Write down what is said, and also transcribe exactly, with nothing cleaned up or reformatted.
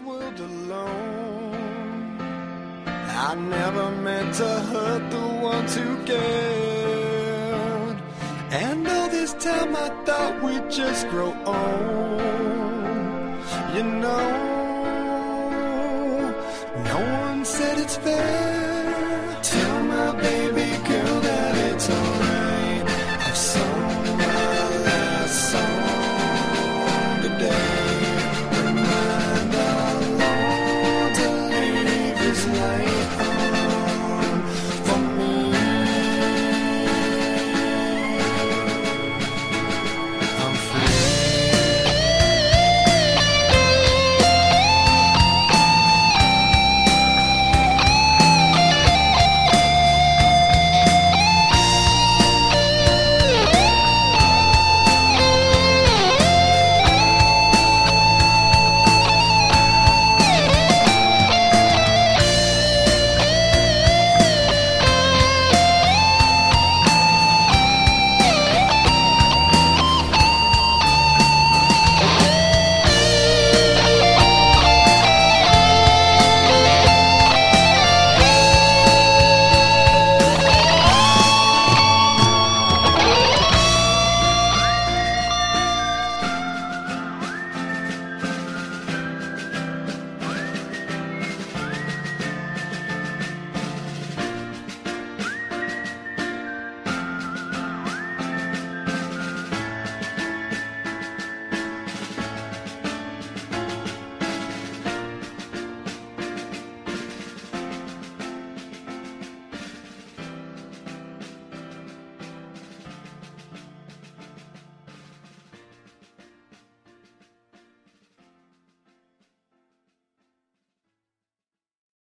world alone. I never meant to hurt the ones who cared. And all this time I thought we'd just grow old. You know, no one said it's fair.